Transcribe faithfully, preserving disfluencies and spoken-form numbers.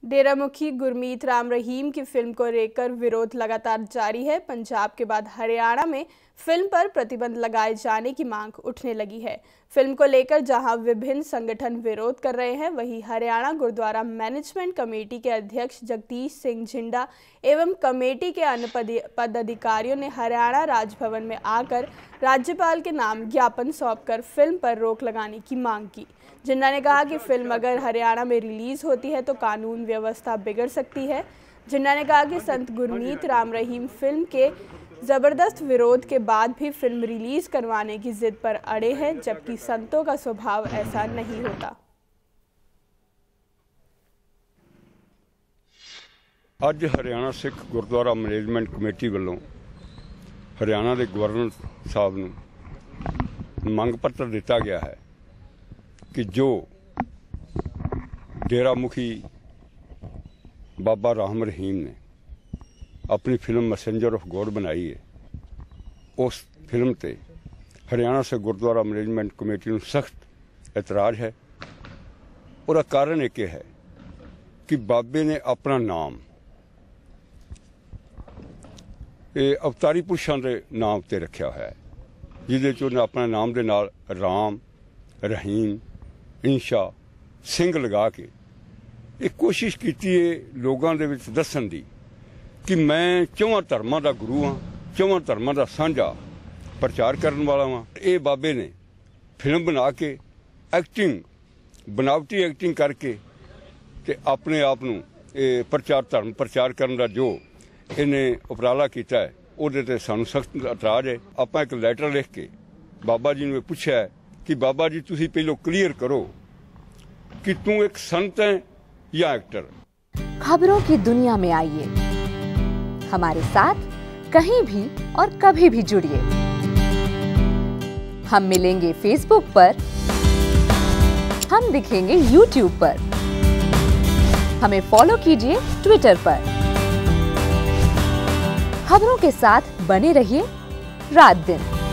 डेरा मुखी गुरमीत राम रहीम की फिल्म को लेकर विरोध लगातार जारी है। पंजाब के बाद हरियाणा में फिल्म पर प्रतिबंध लगाए जाने की मांग उठने लगी है। फिल्म को लेकर जहां विभिन्न संगठन विरोध कर रहे हैं, वहीं हरियाणा गुरुद्वारा मैनेजमेंट कमेटी के अध्यक्ष जगदीश सिंह झिंडा एवं कमेटी के अन्य पदाधिकारियों ने हरियाणा राजभवन में आकर राज्यपाल के नाम ज्ञापन सौंपकर फिल्म पर रोक लगाने की मांग की। झिंडा ने कहा कि फिल्म अगर हरियाणा में रिलीज होती है तो कानून व्यवस्था बिगड़ सकती है। झिंडा ने कहा कि संत गुरमीत राम रहीम फिल्म के जबरदस्त विरोध के बाद भी फिल्म रिलीज करवाने की जिद पर अड़े हैं, जबकि संतों का स्वभाव ऐसा नहीं होता। ਅੱਜ हरियाणा सिख गुरुद्वारा मैनेजमेंट कमेटी वालों हरियाणा के गवर्नर साहब नूं मंग पत्र दिता गया है कि जो डेरा मुखी बाबा राम रहीम ने अपनी फिल्म मैसेंजर ऑफ गॉड बनाई है, उस फिल्म ते हरियाणा से गुरुद्वारा मैनेजमेंट कमेटी नूं सख्त एतराज़ है। और कारण एक है कि बाबे ने अपना नाम ये अवतारी पुरुषों के नाम ते रखा है, जिहदे च उन्हें अपने नाम के नाल राम, रहीम, इंशा, सिंह लगा के एक कोशिश की है लोगों के विच दसन दी कि मैं चौवां धर्मां दा गुरु हाँ, चौवां धर्मां दा सांझा प्रचार करने वाला हाँ। ये बाबे ने फिल्म बना के एक्टिंग बनावटी एक्टिंग करके ते अपने आप नूं प्रचार धर्म प्रचार करने का जो इन्हें उपराला किया है, उहदे ते सानूं सख्त एतराज़ है। आपां एक लैटर लिख के बाबा जी ने पूछा है कि बाबा जी तुसीं पहलों क्लीयर करो कि तू एक संत है या एक्टर। खबरों की दुनिया में आइए, हमारे साथ कहीं भी और कभी भी जुड़िए। हम मिलेंगे फेसबुक पर, हम दिखेंगे यूट्यूब पर, हमें फॉलो कीजिए ट्विटर पर। खबरों के साथ बने रहिए रात दिन।